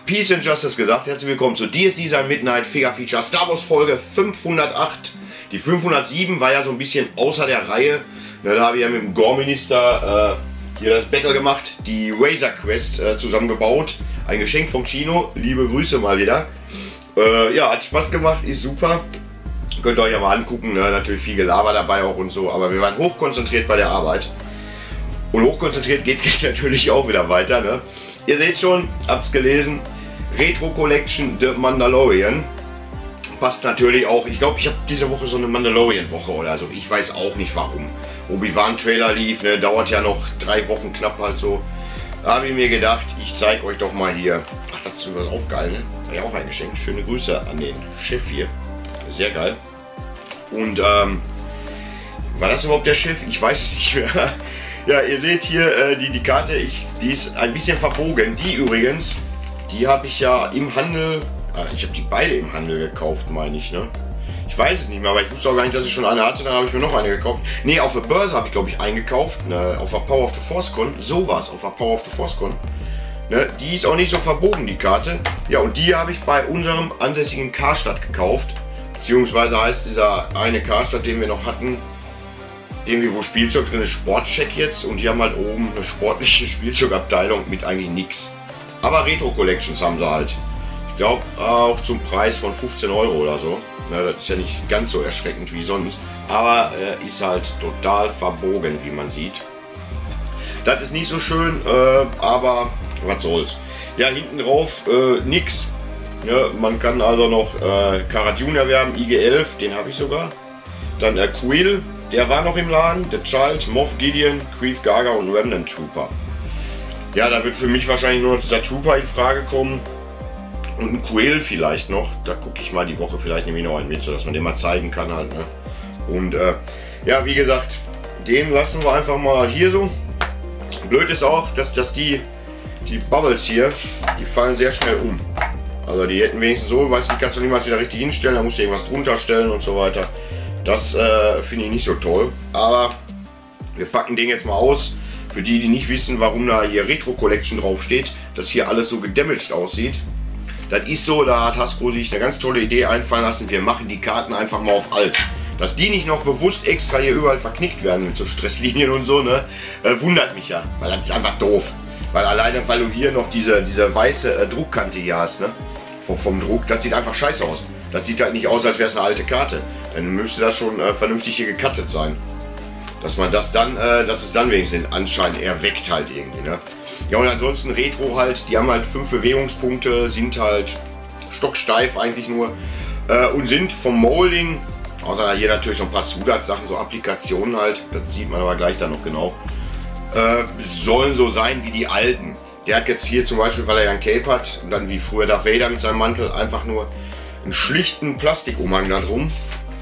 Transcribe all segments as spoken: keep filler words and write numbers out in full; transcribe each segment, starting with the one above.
Peace and Justice gesagt, herzlich willkommen zu D S Design Midnight Figure Feature Star Wars Folge fünfhundertacht. Die fünfhundertsieben war ja so ein bisschen außer der Reihe. Na, da habe ich ja mit dem Gore-Minister äh, hier das Battle gemacht, die Razor Quest äh, zusammengebaut. Ein Geschenk vom Chino. Liebe Grüße mal wieder. Äh, ja, hat Spaß gemacht, ist super. Könnt ihr euch ja mal angucken, ne? Natürlich viel Gelaber dabei auch und so, aber wir waren hochkonzentriert bei der Arbeit. Und hochkonzentriert geht es natürlich auch wieder weiter. Ne? Ihr seht schon, habt's gelesen, Retro Collection The Mandalorian. Passt natürlich auch, ich glaube, ich habe diese Woche so eine Mandalorian-Woche oder so. Ich weiß auch nicht warum. Obi-Wan-Trailer lief, ne? Dauert ja noch drei Wochen knapp halt so. Da habe ich mir gedacht, ich zeige euch doch mal hier. Ach, das ist auch geil, ne? War ja auch ein Geschenk. Schöne Grüße an den Chef hier. Sehr geil. Und, ähm, war das überhaupt der Chef? Ich weiß es nicht mehr. Ja, ihr seht hier äh, die, die Karte, ich, die ist ein bisschen verbogen. Die übrigens, die habe ich ja im Handel, äh, ich habe die beide im Handel gekauft, meine ich, ne? Ich weiß es nicht mehr, aber ich wusste auch gar nicht, dass ich schon eine hatte, dann habe ich mir noch eine gekauft. Ne, auf der Börse habe ich, glaube ich, eingekauft, ne? Auf der Power of the Force Con, so war es, auf der Power of the Force Con. Ne? Die ist auch nicht so verbogen, die Karte. Ja, und die habe ich bei unserem ansässigen Karstadt gekauft. Beziehungsweise heißt dieser eine Karstadt, den wir noch hatten, irgendwie wo Spielzeug drin ist, Sportcheck jetzt, und die haben halt oben eine sportliche Spielzeugabteilung mit eigentlich nichts. Aber Retro Collections haben sie halt. Ich glaube auch zum Preis von fünfzehn Euro oder so. Na, das ist ja nicht ganz so erschreckend wie sonst. Aber äh, ist halt total verbogen, wie man sieht. Das ist nicht so schön, äh, aber was soll's. Ja, hinten drauf äh, nix. Ja, man kann also noch äh, Cara Dune erwerben, I G elf, den habe ich sogar. Dann äh, Quill. Der war noch im Laden, The Child, Moff Gideon, Greef Karga und Remnant Trooper. Ja, da wird für mich wahrscheinlich nur dieser Trooper in Frage kommen. Und ein Quill vielleicht noch. Da gucke ich mal die Woche vielleicht nämlich noch einen mit, sodass man den mal zeigen kann halt. Ne? Und äh, ja, wie gesagt, den lassen wir einfach mal hier so. Blöd ist auch, dass, dass die, die Bubbles hier, die fallen sehr schnell um. Also die hätten wenigstens so, weißt du, die kannst du niemals wieder richtig hinstellen, da musst du irgendwas drunter stellen und so weiter. Das äh, finde ich nicht so toll, aber wir packen den jetzt mal aus. Für die, die nicht wissen, warum da hier Retro Collection drauf steht, dass hier alles so gedamaged aussieht. Das ist so, da hat Hasbro sich eine ganz tolle Idee einfallen lassen. Wir machen die Karten einfach mal auf alt. Dass die nicht noch bewusst extra hier überall verknickt werden mit so Stresslinien und so, ne, äh, wundert mich ja, weil das ist einfach doof. Weil alleine, weil du hier noch diese, diese weiße äh, Druckkante hier hast, ne, vom, vom Druck, das sieht einfach scheiße aus. Das sieht halt nicht aus, als wäre es eine alte Karte. Dann müsste das schon äh, vernünftig hier gecuttet sein. Dass man das dann, äh, dass es dann wenigstens den Anschein erweckt halt irgendwie, ne? Ja, und ansonsten Retro halt, die haben halt fünf Bewegungspunkte, sind halt stocksteif eigentlich nur äh, und sind vom Molding, außer hier natürlich so ein paar Zusatzsachen, so Applikationen halt, das sieht man aber gleich dann noch genau, äh, sollen so sein wie die alten. Der hat jetzt hier zum Beispiel, weil er ja ein Cape hat, und dann wie früher Darth Vader mit seinem Mantel, einfach nur einen schlichten Plastikumhang da drum.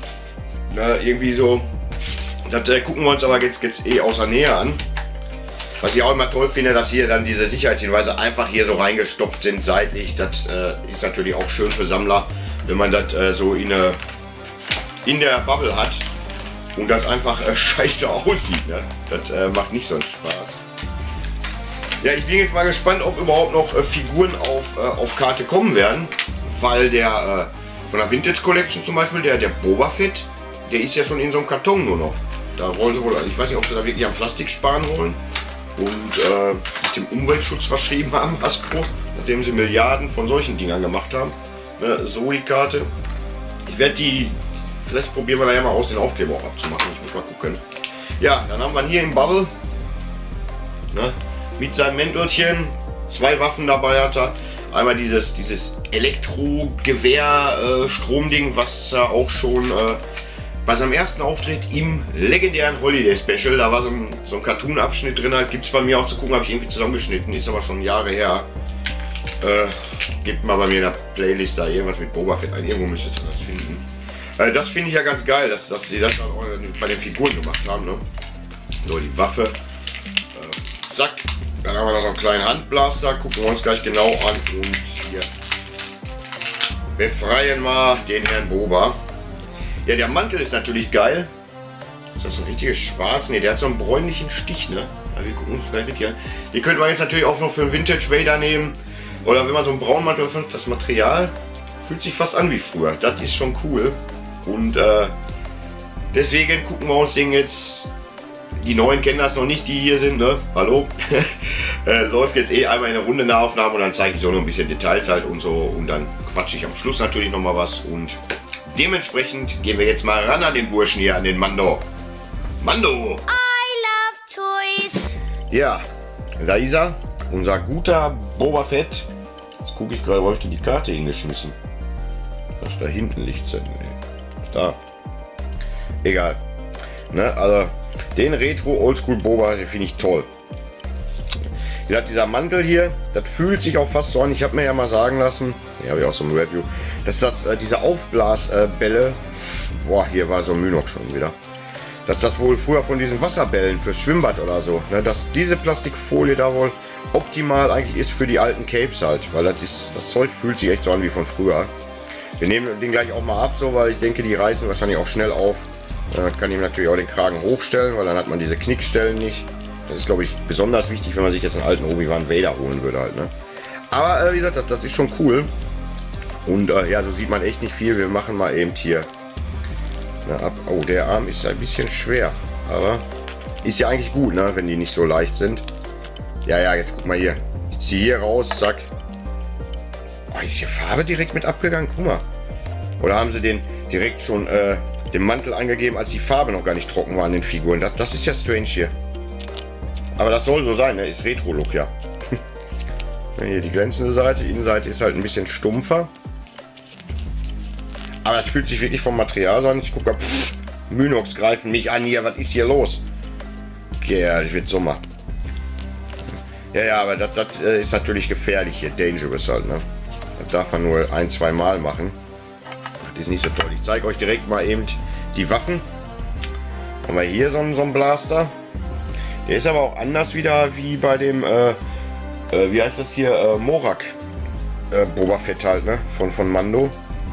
Na, irgendwie so. Das äh, gucken wir uns aber jetzt, jetzt eh aus der Nähe an. Was ich auch immer toll finde, dass hier dann diese Sicherheitshinweise einfach hier so reingestopft sind seitlich. Das äh, ist natürlich auch schön für Sammler, wenn man das äh, so in, eine, in der Bubble hat und das einfach äh, scheiße aussieht. Ne? Das äh, macht nicht so einen Spaß. Ja, ich bin jetzt mal gespannt, ob überhaupt noch äh, Figuren auf, äh, auf Karte kommen werden. Weil der äh, von der Vintage Collection zum Beispiel, der, der Boba Fett, der ist ja schon in so einem Karton nur noch. Da wollen sie wohl, ich weiß nicht, ob sie da wirklich am Plastik sparen wollen und äh, sich dem Umweltschutz verschrieben haben, Hasbro, nachdem sie Milliarden von solchen Dingern gemacht haben. Ne, so die Karte. Ich werde die, vielleicht probieren wir da ja mal aus, den Aufkleber auch abzumachen. Ich muss mal gucken. Ja, dann haben wir hier im Bubble, ne, mit seinem Mäntelchen, zwei Waffen dabei hat er. Einmal dieses, dieses Elektro-Gewehr-Stromding, äh, was er auch schon äh, bei seinem ersten Auftritt im legendären Holiday Special, da war so ein, so ein Cartoon-Abschnitt drin, halt, gibt es bei mir auch zu gucken, habe ich irgendwie zusammengeschnitten, ist aber schon Jahre her. Äh, gebt mal bei mir in der Playlist da irgendwas mit Boba Fett ein, irgendwo müsstet ihr das finden. Äh, das finde ich ja ganz geil, dass, dass sie das dann auch bei den Figuren gemacht haben. Ne? So, die Waffe. Äh, zack. Dann haben wir noch so einen kleinen Handblaster, gucken wir uns gleich genau an und hier befreien wir den Herrn Boba. Ja, der Mantel ist natürlich geil. Ist das ein richtiges Schwarz? Ne, der hat so einen bräunlichen Stich, ne? Aber wir gucken uns gleich richtig an. Die könnte man jetzt natürlich auch noch für einen Vintage Vader nehmen. Oder wenn man so einen Braunmantel findet, das Material fühlt sich fast an wie früher. Das ist schon cool. Und äh, deswegen gucken wir uns den jetzt. Die Neuen kennen das noch nicht, die hier sind, ne? Hallo. äh, läuft jetzt eh einmal eine Runde Nahaufnahme und dann zeige ich so noch ein bisschen Details halt und so. Und dann quatsche ich am Schluss natürlich noch mal was. Und dementsprechend gehen wir jetzt mal ran an den Burschen hier, an den Mando. Mando! I love toys. Ja, da ist er. Unser guter Boba Fett. Jetzt gucke ich gerade, wo habe ich denn die Karte hingeschmissen? Ach, da hinten liegt sie. Da. Egal. Ne, also den Retro Oldschool Boba, den finde ich toll. Wie gesagt, dieser Mantel hier, das fühlt sich auch fast so an. Ich habe mir ja mal sagen lassen, ja, habe ich auch so ein Review, dass das äh, diese Aufblasbälle, äh, boah, hier war so ein Mynox schon wieder, dass das wohl früher von diesen Wasserbällen fürs Schwimmbad oder so, ne, dass diese Plastikfolie da wohl optimal eigentlich ist für die alten Capes halt, weil das ist, das Zeug fühlt sich echt so an wie von früher. Wir nehmen den gleich auch mal ab, so, weil ich denke, die reißen wahrscheinlich auch schnell auf. Äh, kann ihm natürlich auch den Kragen hochstellen, weil dann hat man diese Knickstellen nicht. Das ist, glaube ich, besonders wichtig, wenn man sich jetzt einen alten Obi-Wan Vader holen würde halt, ne? Aber äh, wie gesagt, das, das ist schon cool. Und äh, ja, so sieht man echt nicht viel. Wir machen mal eben hier. Na, ab. Oh, der Arm ist ein bisschen schwer. Aber ist ja eigentlich gut, ne? Wenn die nicht so leicht sind. Ja, ja, jetzt guck mal hier. Ich ziehe hier raus, zack. Oh, ist hier Farbe direkt mit abgegangen? Guck mal. Oder haben sie den direkt schon äh, den Mantel angegeben, als die Farbe noch gar nicht trocken war an den Figuren? Das, das ist ja strange hier. Aber das soll so sein, ne? Ist Retro-Look, ja. Hier die glänzende Seite, die Innenseite ist halt ein bisschen stumpfer. Aber es fühlt sich wirklich vom Material so an. Ich gucke, pff, Mynox greifen mich an hier, was ist hier los? Ja, ich wird Sommer. Ja, ja, aber das, das ist natürlich gefährlich hier, dangerous halt, ne? Das darf man nur ein, zwei Mal machen. Das ist nicht so toll. Ich zeige euch direkt mal eben die Waffen. Haben wir hier so einen, so einen Blaster. Der ist aber auch anders wieder wie bei dem, äh, äh, wie heißt das hier, äh, Morak. Äh, Boba Fett halt, ne? Von, von Mando.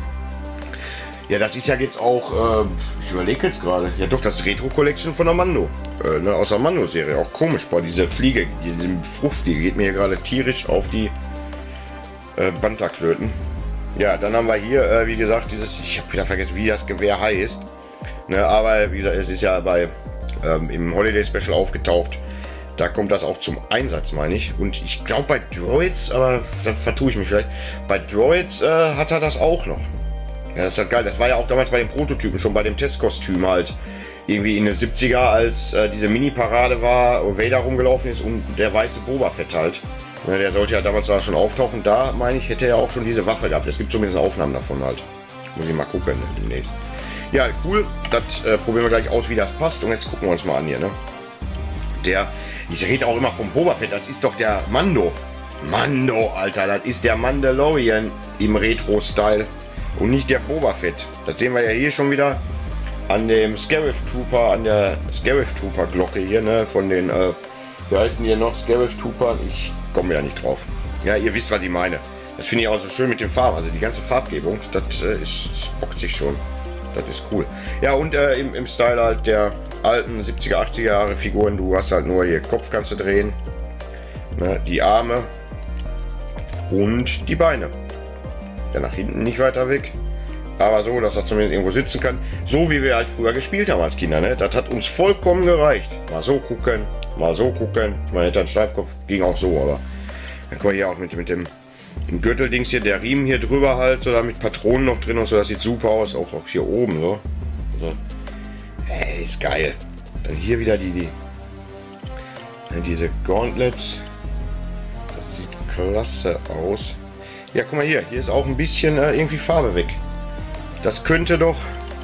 Ja, das ist ja jetzt auch, äh, ich überlege jetzt gerade, ja doch, das Retro Collection von der Mando. Äh, ne, aus der Mando-Serie. Auch komisch, boah, diese Fliege, diese Fruchtfliege geht mir hier gerade tierisch auf die äh, Banterklöten. Ja, dann haben wir hier, äh, wie gesagt, dieses, ich habe wieder vergessen, wie das Gewehr heißt. Ne, aber wie gesagt, es ist ja bei ähm, im Holiday Special aufgetaucht. Da kommt das auch zum Einsatz, meine ich. Und ich glaube bei Droids, aber da vertue ich mich vielleicht, bei Droids äh, hat er das auch noch. Ja, das ist halt geil. Das war ja auch damals bei den Prototypen, schon bei dem Testkostüm halt. Irgendwie in den siebziger, als äh, diese Mini-Parade war, wo Vader rumgelaufen ist und der weiße Boba Fett halt. Ja, der sollte ja damals da schon auftauchen. Da, meine ich, hätte er ja auch schon diese Waffe gehabt. Es gibt zumindest Aufnahmen davon halt. Muss ich mal gucken demnächst. Ja, cool. Das äh, probieren wir gleich aus, wie das passt. Und jetzt gucken wir uns mal an hier, ne? Der, ich rede auch immer vom Boba Fett. Das ist doch der Mando. Mando, Alter. Das ist der Mandalorian im Retro-Style. Und nicht der Boba Fett. Das sehen wir ja hier schon wieder an dem Scarif Trooper, an der Scarif Trooper Glocke hier, ne? Von den, äh, wie heißen die hier noch? Scarif Trooper. Ich komme ja nicht drauf. Ja, ihr wisst, was ich meine. Das finde ich auch so schön mit den Farben. Also die ganze Farbgebung, das äh, ist, das bockt sich schon. Das ist cool. Ja, und äh, im, im Style halt der alten siebziger, achtziger Jahre Figuren. Du hast halt nur hier Kopf kannst du drehen. Ne? Die Arme. Und die Beine. Ja, nach hinten nicht weiter weg. Aber so, dass er zumindest irgendwo sitzen kann. So wie wir halt früher gespielt haben als Kinder. Ne? Das hat uns vollkommen gereicht. Mal so gucken, mal so gucken. Ich meine, ein Streifkopf ging auch so, aber dann können wir hier auch mit, mit dem, dem Gürteldings hier, der Riemen hier drüber halt, so da mit Patronen noch drin und so. Das sieht super aus. Auch, auch hier oben, so. Also, ey, ist geil. Dann hier wieder die, die ja, diese Gauntlets. Das sieht klasse aus. Ja, guck mal hier. Hier ist auch ein bisschen äh, irgendwie Farbe weg. Das könnte doch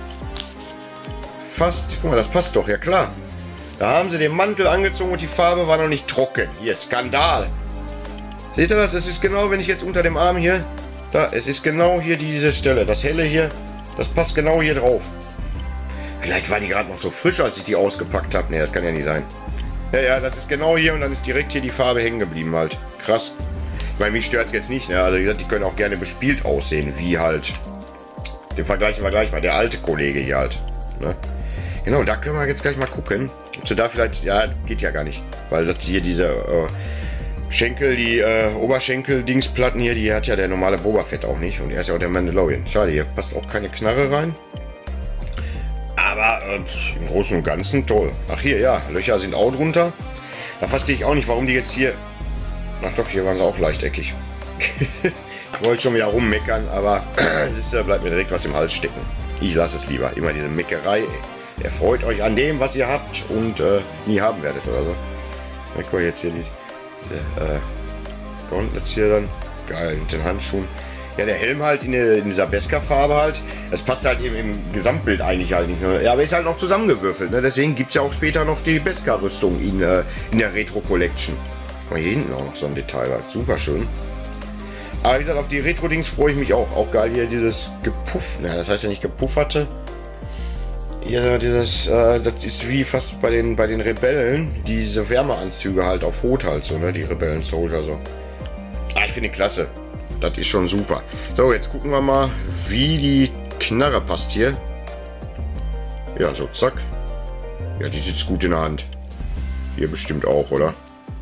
fast... Guck mal, das passt doch. Ja, klar. Da haben sie den Mantel angezogen und die Farbe war noch nicht trocken. Hier, Skandal. Seht ihr das? Es ist genau, wenn ich jetzt unter dem Arm hier... Da, es ist genau hier diese Stelle. Das helle hier, das passt genau hier drauf. Vielleicht war die gerade noch so frisch, als ich die ausgepackt habe. Ne, das kann ja nicht sein. Ja, ja, das ist genau hier und dann ist direkt hier die Farbe hängen geblieben halt. Krass. Weil mich stört es jetzt nicht, ne? Also wie gesagt, die können auch gerne bespielt aussehen, wie halt. Den vergleichen wir gleich mal, der alte Kollege hier halt. Ne? Genau, da können wir jetzt gleich mal gucken. Ob sie da vielleicht, ja, geht ja gar nicht. Weil das hier diese, äh, Schenkel, die äh, Oberschenkel-Dingsplatten hier, die hat ja der normale Boba Fett auch nicht. Und er ist ja auch der Mandalorian. Schade, hier passt auch keine Knarre rein. Aber äh, im Großen und Ganzen toll. Ach hier, ja, Löcher sind auch drunter. Da verstehe ich auch nicht, warum die jetzt hier... Ach doch, hier waren sie auch lechteckig. Ich wollte schon wieder rummeckern, aber da bleibt mir direkt was im Hals stecken. Ich lasse es lieber. Immer diese Meckerei. Erfreut euch an dem, was ihr habt und äh, nie haben werdet oder so. Na guck mal, jetzt hier die, die äh, Gauntlets hier dann. Geil, mit den Handschuhen. Ja, der Helm halt in, der, in dieser Beskar-Farbe halt. Das passt halt eben im Gesamtbild eigentlich halt nicht. Ne? Ja, aber ist halt noch zusammengewürfelt. Ne? Deswegen gibt es ja auch später noch die Beskar-Rüstung in, äh, in der Retro-Collection. Guck mal, hier hinten auch noch so ein Detail halt. Super schön. Aber wie gesagt, auf die Retro-Dings freue ich mich auch. Auch geil hier dieses Gepuff. Na, das heißt ja nicht gepufferte. Ja, dieses, äh, das ist wie fast bei den bei den Rebellen, diese Wärmeanzüge halt auf Rot halt so, ne, die Rebellen-Soldier so. Ah, ich finde klasse. Das ist schon super. So, jetzt gucken wir mal, wie die Knarre passt hier. Ja, so, zack. Ja, die sitzt gut in der Hand. Hier bestimmt auch, oder?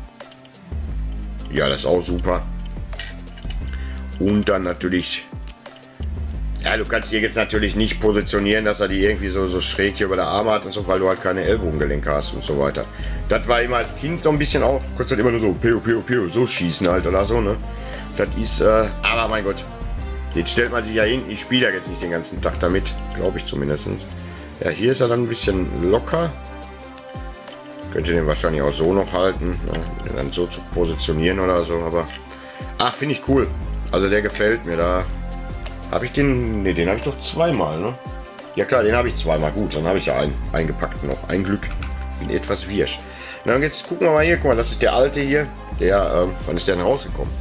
Ja, das ist auch super. Und dann natürlich... Ja, du kannst hier jetzt natürlich nicht positionieren, dass er die irgendwie so, so schräg hier über der Arme hat und so, weil du halt keine Ellbogengelenke hast und so weiter. Das war immer als Kind so ein bisschen auch, du konntest halt immer nur so piu, piu, piu, so schießen halt oder so, ne? Das ist, äh, aber mein Gott, jetzt stellt man sich ja hin, ich spiele ja jetzt nicht den ganzen Tag damit, glaube ich zumindest. Ja, hier ist er dann ein bisschen locker. Könnt ihr den wahrscheinlich auch so noch halten, ne? Den dann so zu positionieren oder so, aber, ach, finde ich cool. Also der gefällt mir, da habe ich den, ne, den habe ich doch zweimal, ne? Ja klar, den habe ich zweimal, gut, dann habe ich ja einen eingepackt noch, ein Glück, bin etwas wirsch. Na, und jetzt gucken wir mal hier, guck mal, das ist der alte hier, der, ähm, wann ist der denn rausgekommen?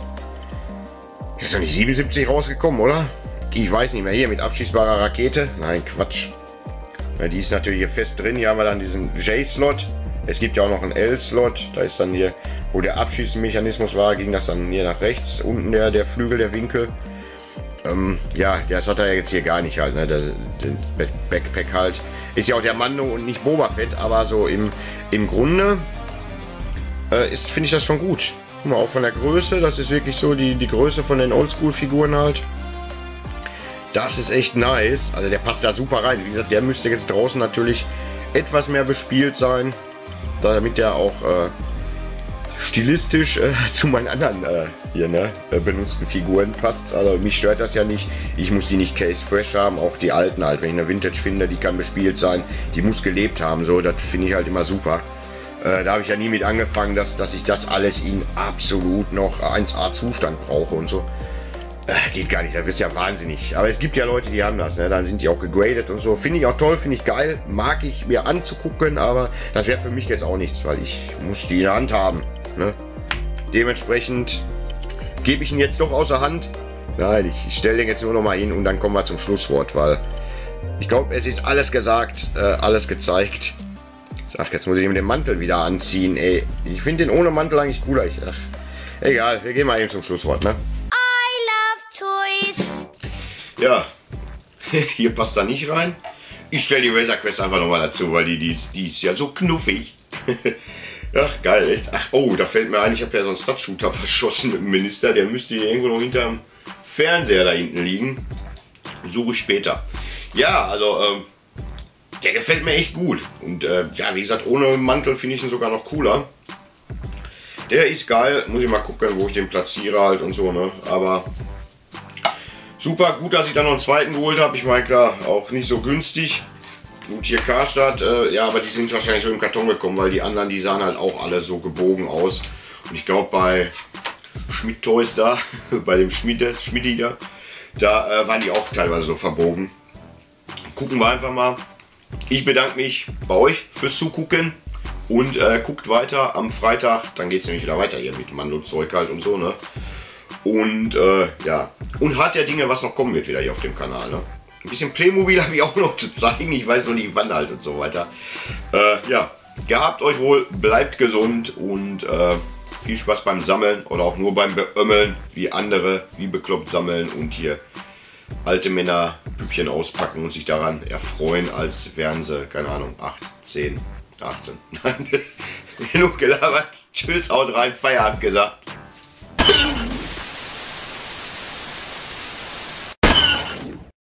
Der ist doch nicht siebenundsiebzig rausgekommen, oder? Ich weiß nicht mehr, hier mit abschießbarer Rakete, nein, Quatsch. Ja, die ist natürlich hier fest drin, hier haben wir dann diesen J-Slot. Es gibt ja auch noch einen L-Slot, da ist dann hier, wo der Abschießmechanismus war, ging das dann hier nach rechts, unten der, der Flügel, der Winkel. Ähm, ja, das hat er jetzt hier gar nicht halt, ne, der, der Backpack halt. Ist ja auch der Mando und nicht Boba Fett, aber so im, im Grunde äh, ist, finde ich das schon gut. Guck mal, auch von der Größe, das ist wirklich so die, die Größe von den Oldschool-Figuren halt. Das ist echt nice, also der passt da super rein. Wie gesagt, der müsste jetzt draußen natürlich etwas mehr bespielt sein, damit der auch äh, stilistisch äh, zu meinen anderen äh, hier, ne, äh, benutzten Figuren passt. Also mich stört das ja nicht. Ich muss die nicht Case Fresh haben, auch die alten halt. Wenn ich eine Vintage finde, die kann bespielt sein, die muss gelebt haben. So, das finde ich halt immer super. Äh, da habe ich ja nie mit angefangen, dass, dass ich das alles in absolut noch eins A Zustand brauche und so. Äh, geht gar nicht, da wird es ja wahnsinnig. Aber es gibt ja Leute, die haben das, ne? Dann sind die auch gegradet und so. Finde ich auch toll, finde ich geil. Mag ich mir anzugucken, aber das wäre für mich jetzt auch nichts, weil ich muss die in der Hand haben. Ne? Dementsprechend gebe ich ihn jetzt doch außer Hand. Nein, ich, ich stelle den jetzt nur noch mal hin und dann kommen wir zum Schlusswort, weil ich glaube, es ist alles gesagt, äh, alles gezeigt. Ach, jetzt muss ich mir den Mantel wieder anziehen. Ey, ich finde den ohne Mantel eigentlich cooler. Ich, ach, egal, wir gehen mal eben zum Schlusswort, ne? I love toys. Ja, hier passt er nicht rein. Ich stelle die Razor Quest einfach nochmal dazu, weil die, die, ist, die ist ja so knuffig. Ach, geil, echt. Ach, oh, da fällt mir ein, ich habe ja so einen Stud-Shooter verschossen mit dem Minister. Der müsste hier irgendwo noch hinterm Fernseher da hinten liegen. Suche ich später. Ja, also, ähm, der gefällt mir echt gut. Und äh, ja, wie gesagt, ohne Mantel finde ich ihn sogar noch cooler. Der ist geil. Muss ich mal gucken, wo ich den platziere halt und so, ne? Aber super, gut, dass ich da noch einen zweiten geholt habe. Ich meine, klar, auch nicht so günstig. Gut, hier Karstadt, äh, ja, aber die sind wahrscheinlich so im Karton gekommen, weil die anderen, die sahen halt auch alle so gebogen aus. Und ich glaube, bei Schmidt Toys da, bei dem Schmiede, Schmidi da, da äh, waren die auch teilweise so verbogen. Gucken wir einfach mal. Ich bedanke mich bei euch fürs Zugucken und äh, guckt weiter am Freitag. Dann geht es nämlich wieder weiter hier mit Mando-Zeug halt und so, ne? Und äh, ja, und hart der Dinge, was noch kommen wird wieder hier auf dem Kanal, ne? Ein bisschen Playmobil habe ich auch noch zu zeigen. Ich weiß noch nicht wann halt und so weiter. Äh, ja, gehabt euch wohl, bleibt gesund und äh, viel Spaß beim Sammeln oder auch nur beim Beömmeln, wie andere, wie bekloppt sammeln und hier alte Männer Püppchen auspacken und sich daran erfreuen, als wären sie, keine Ahnung, acht, zehn, achtzehn. Genug gelabert. Tschüss, haut rein, Feierabend gesagt.